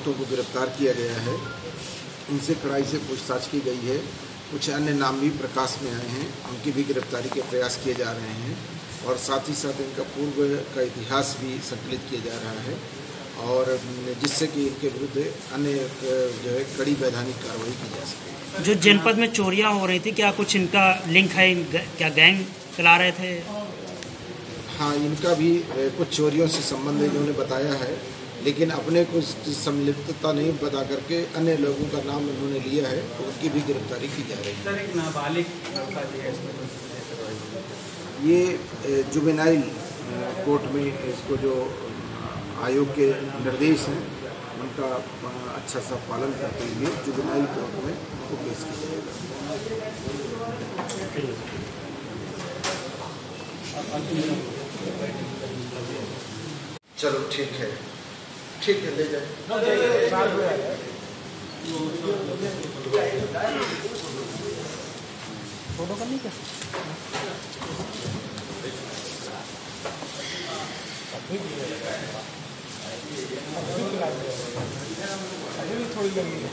अभियुक्तों को गिरफ्तार किया गया है। इनसे कड़ाई से पूछताछ की गई है। कुछ अन्य नाम भी प्रकाश में आए हैं, उनकी भी गिरफ्तारी के प्रयास किए जा रहे हैं और साथ ही साथ इनका पूर्व का इतिहास भी संकलित किया जा रहा है और जिससे कि इनके विरुद्ध अन्य जो है कड़ी वैधानिक कार्रवाई की जा सके। जो जनपद में चोरियां हो रही थी, क्या कुछ इनका लिंक है? क्या गैंग चला रहे थे? हाँ, इनका भी कुछ चोरियों से संबंध इन्होंने बताया है, लेकिन अपने को संलिप्तता नहीं बता करके अन्य लोगों का नाम उन्होंने लिया है, तो उनकी भी गिरफ्तारी की जा रही है। सर, एक नाबालिग ये जुवेनाइल कोर्ट में इसको जो आयोग के निर्देश हैं उनका अच्छा सा पालन करते हुए जुवेनाइल कोर्ट में उनको पेश किया जाएगा। चलो ठीक है, ले जाए। फोटो करनी क्या? अभी भी थोड़ी लगेगी।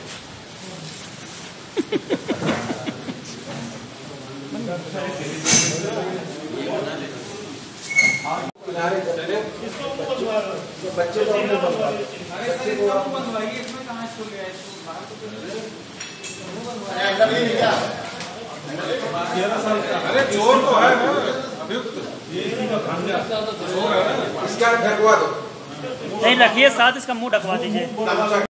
बच्चे को इसमें कहाँ स्कूल गया? अरे चोर तो है ना अभियुक्त, इसका ढकवा दो। नहीं, रखिए साथ, इसका मुंह ढकवा दीजिए।